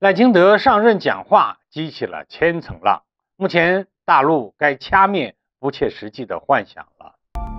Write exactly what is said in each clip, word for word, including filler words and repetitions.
赖清德上任讲话激起了千层浪，目前大陆该掐灭不切实际的幻想了。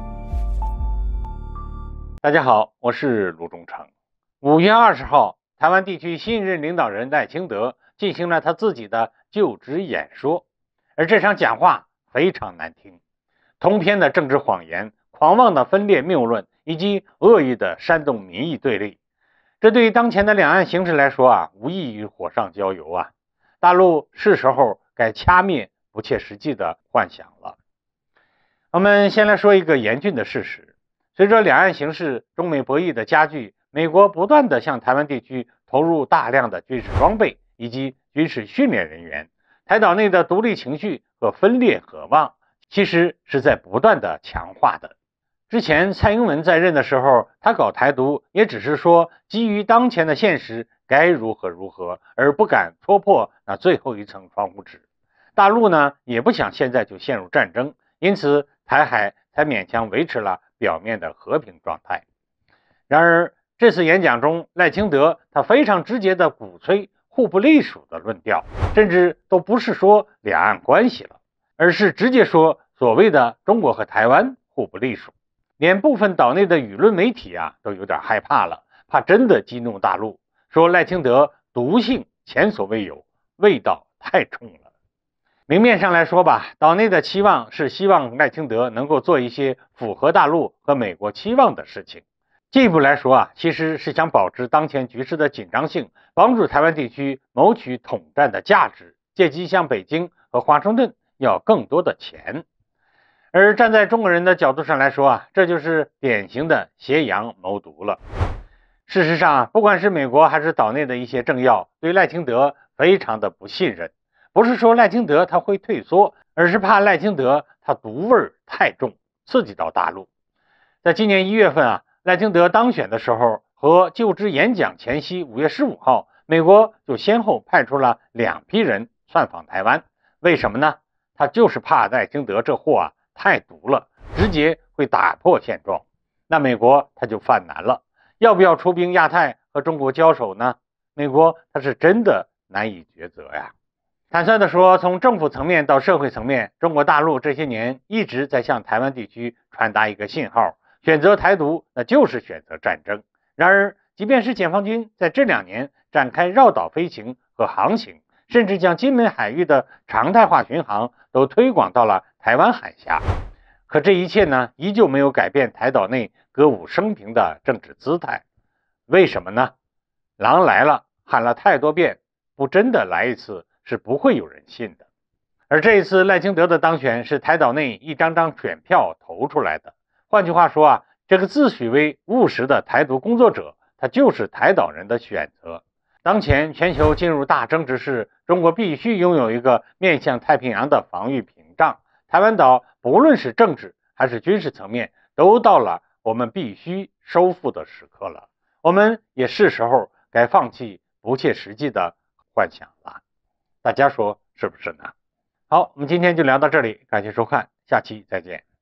大家好，我是卢忠诚。五月二十号，台湾地区新任领导人赖清德进行了他自己的就职演说，而这场讲话非常难听，通篇的政治谎言、狂妄的分裂谬论以及恶意的煽动民意对立。这对于当前的两岸形势来说啊，无异于火上浇油啊！大陆是时候该掐灭不切实际的幻想了。我们先来说一个严峻的事实：随着两岸形势中美博弈的加剧，美国不断的向台湾地区投入大量的军事装备以及军事训练人员，台岛内的独立情绪和分裂渴望，其实是在不断的强化的。之前蔡英文在任的时候，他搞台独也只是说基于当前的现实该如何如何，而不敢戳破那最后一层窗户纸。大陆呢也不想现在就陷入战争，因此台海才勉强维持了表面的和平状态。然而这次演讲中，赖清德他非常直接的鼓吹互不隶属的论调，甚至都不是说两岸关系了，而是直接说所谓的中国和台湾互不隶属。连部分岛内的舆论媒体啊都有点害怕了，怕真的激怒大陆，说赖清德毒性前所未有，味道太重了。明面上来说吧，岛内的期望是希望赖清德能够做一些符合大陆和美国期望的事情。进一步来说啊，其实是想保持当前局势的紧张性，帮助台湾地区谋取统战的价值，借机向北京和华盛顿要更多的钱。而站在中国人的角度上来说啊，这就是典型的挟洋谋独了。事实上，不管是美国还是岛内的一些政要，对赖清德非常的不信任，不是说赖清德他会退缩，而是怕赖清德他毒味太重，刺激到大陆。在今年一月份啊，赖清德当选的时候和就职演讲前夕五月十五号，美国就先后派出了两批人窜访台湾。为什么呢？他就是怕赖清德这货啊太毒了，直接会打破现状。那美国他就犯难了，要不要出兵亚太和中国交手呢？美国他是真的难以抉择呀。坦率的说，从政府层面到社会层面，中国大陆这些年一直在向台湾地区传达一个信号，选择台独那就是选择战争。然而即便是解放军在这两年展开绕岛飞行和航行，甚至将金门海域的常态化巡航都推广到了台湾海峡，可这一切呢，依旧没有改变台岛内歌舞升平的政治姿态。为什么呢？狼来了，喊了太多遍，不真的来一次是不会有人信的。而这一次赖清德的当选是台岛内一张张选票投出来的。换句话说啊，这个自诩为务实的台独工作者，他就是台岛人的选择。当前全球进入大争之势，中国必须拥有一个面向太平洋的防御屏障。台湾岛不论是政治还是军事层面，都到了我们必须收复的时刻了。我们也是时候该放弃不切实际的幻想了。大家说是不是呢？好，我们今天就聊到这里，感谢收看，下期再见。